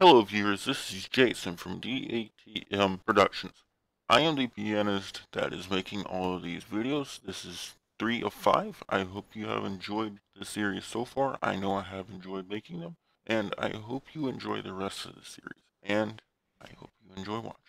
Hello viewers, this is Jason from DATM Productions. I am the pianist that is making all of these videos. This is 3 of 5. I hope you have enjoyed the series so far. I know I have enjoyed making them, and I hope you enjoy the rest of the series. And I hope you enjoy watching.